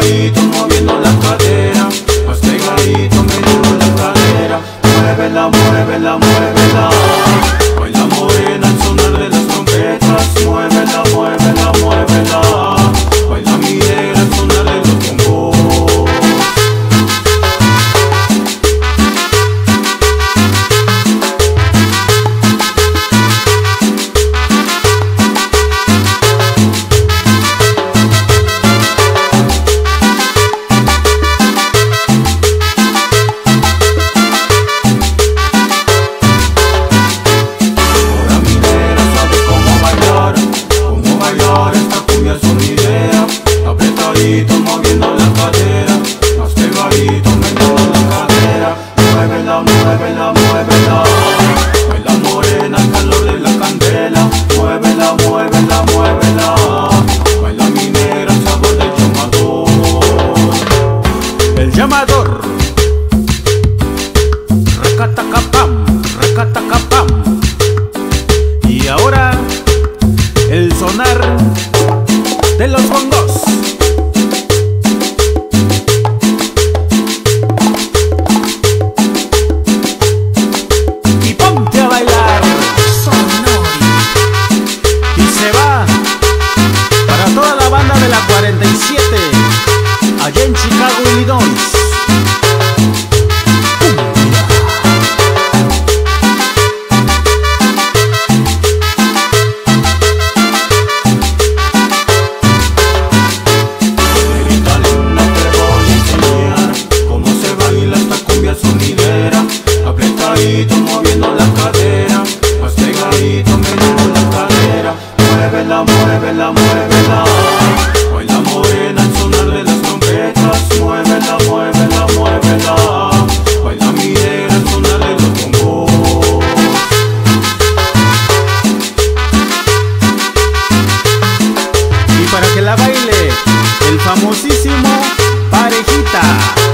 pegadito moviendo la cadera, más pegadito moviendo la cadera. Muévela, muévela, muévela. Baila morena al sonar de las trompetas. Muévela, muévela, muévela. Baila mi negra al sonar de los bombos. Moviendo la cadera, más pegadito moviendo la cadera. Muévela, muévela, muévela. Baila morena al calor de la candela. Muévela, muévela, muévela. Baila mi negra al sabor del llamador. El llamador. Recatacapam, recatacapam. Y ahora el sonar de los bongos. De la 47, allá en Chicago, Illinois. Negrita linda, te voy a enseñar cómo se baila esta cumbia sonidera. Apretadito moviendo la cadera, más pegadito moviendo la cadera. Muévela, muévela, muévela. Baila morena al sonar de las trompetas. Muévela, muévela, muévela. Baila mi negra al sonar de los bombos. Y para que la baile el famosísimo Parejita.